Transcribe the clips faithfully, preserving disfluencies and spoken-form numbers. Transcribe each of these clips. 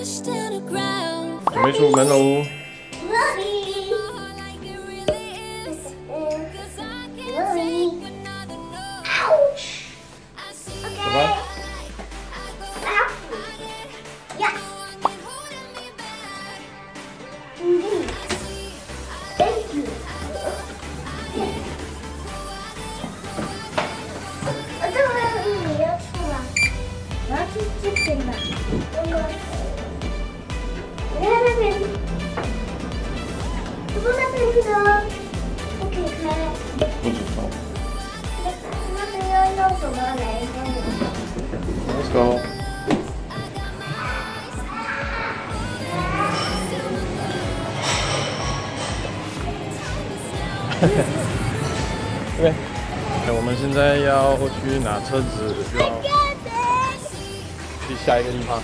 准备出门喽！走吧。不知道。 那边要用什么来弄 ？Let's go。对，我们现在要去拿车子，就要去下一个地方。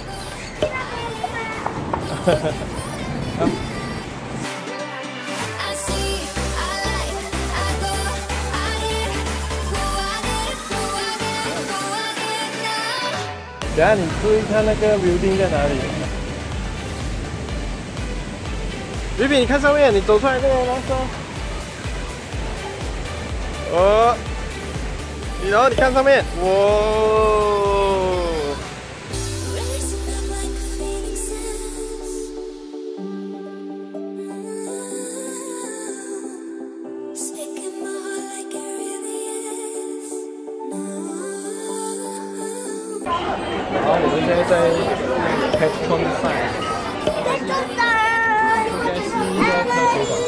等下你注意看那个 building 在哪里 ？Bibi， 你看上面，你走出来那个蓝色。哦，然后你看上面，哇！然后我们现在在 Petronas， 应该是一个科学馆。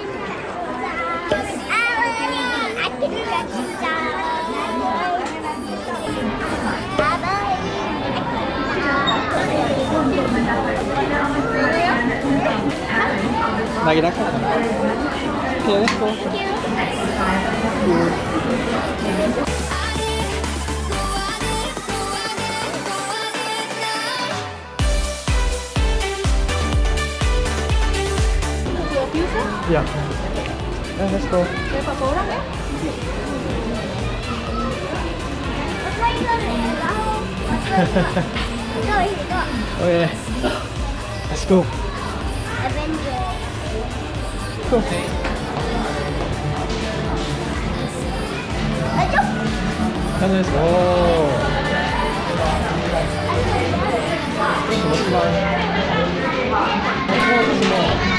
来给他看。Okay, let's go. Dạ. Đây, let's go. Okay. Let's go. Go. Kan let's go. 什么地方？这是什么？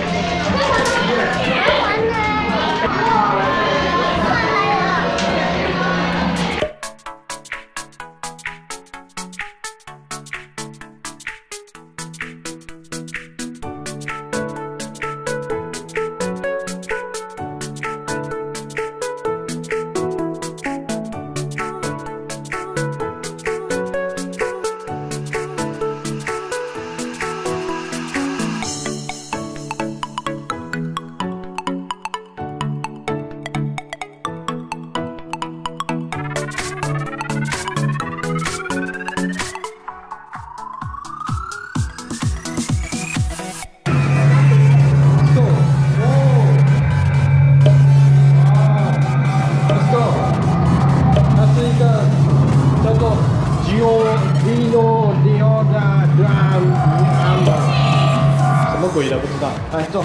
什么鬼的不知道，来坐。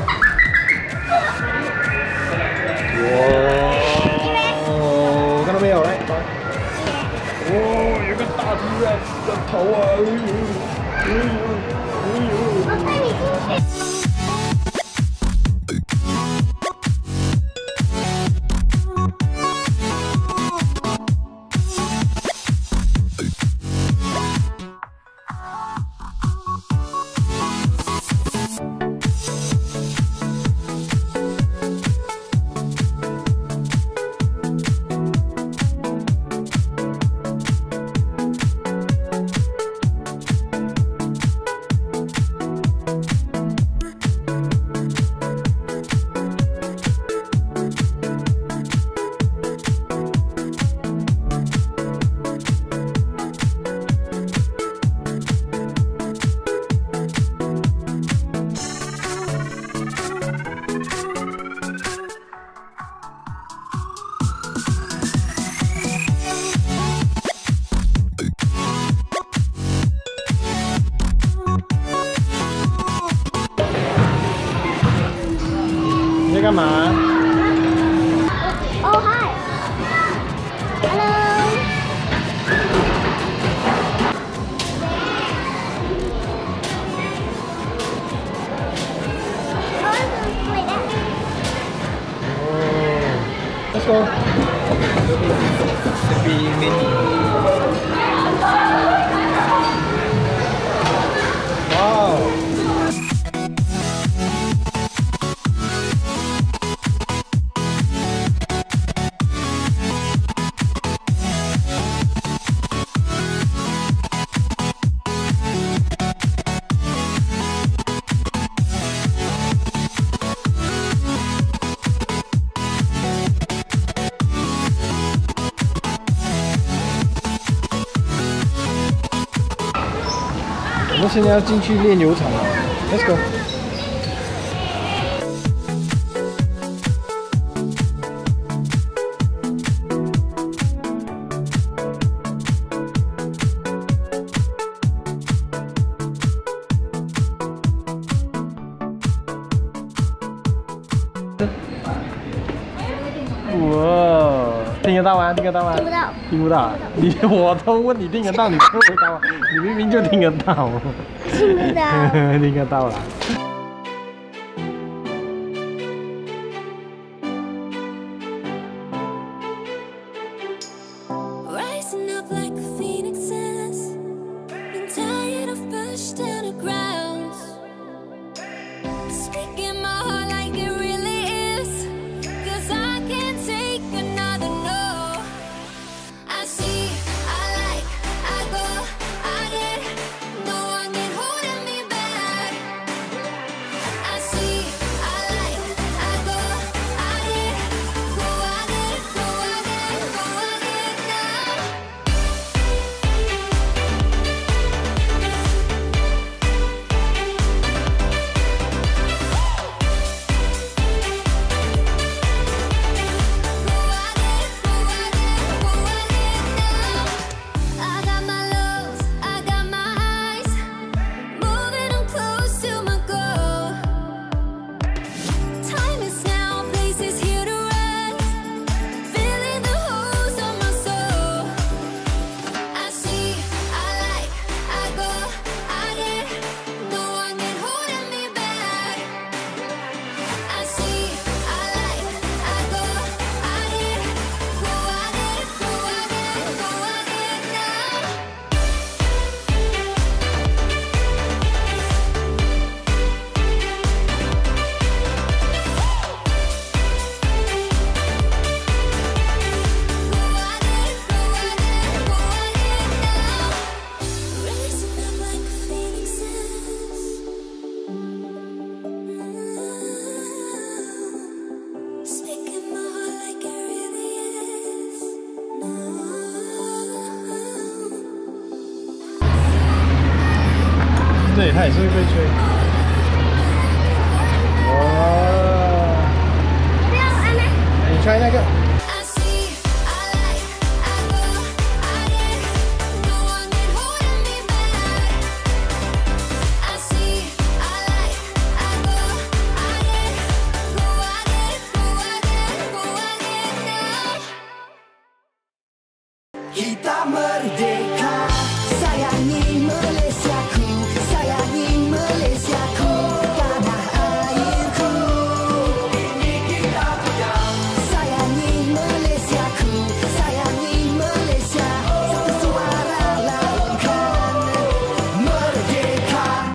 哇，看到没有？来，哦，有个大猪在在跑啊！哎呦，哎呦，哎呦！我带你进去。 干嘛？ 哦嗨 ，Hello。 Let's go. Lebih mini. Wow. 我们现在要进去炼油厂了 ，Let's go。哇，听得到吗？听得到吗？ 听不到。 听不到。你我都问你听得到，你听不到，你明明就听得到。 听不到。 听得到啦。对，它也是会被吹。哇！ 不要按吗？ 你吹那个。